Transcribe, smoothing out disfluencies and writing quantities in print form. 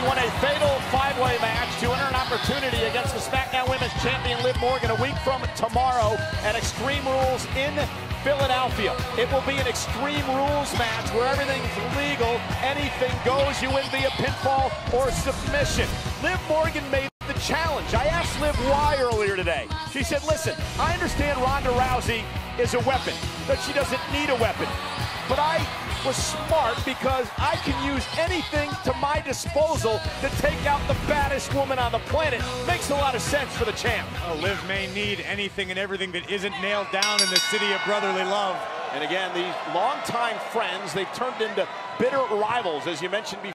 won a fatal five-way match to earn an opportunity against the SmackDown Women's Champion Liv Morgan a week from tomorrow at Extreme Rules in Philadelphia. It will be an Extreme Rules match where everything's legal, anything goes. You win via pinfall or submission. Liv Morgan made the challenge. I asked Liv why earlier today. She said, listen, I understand Ronda Rousey is a weapon, but she doesn't need a weapon. But I was smart because I can use anything to my disposal to take out the baddest woman on the planet. Makes a lot of sense for the champ. Liv may need anything and everything that isn't nailed down in the city of brotherly love. And again, these longtime friends, they've turned into bitter rivals, as you mentioned before.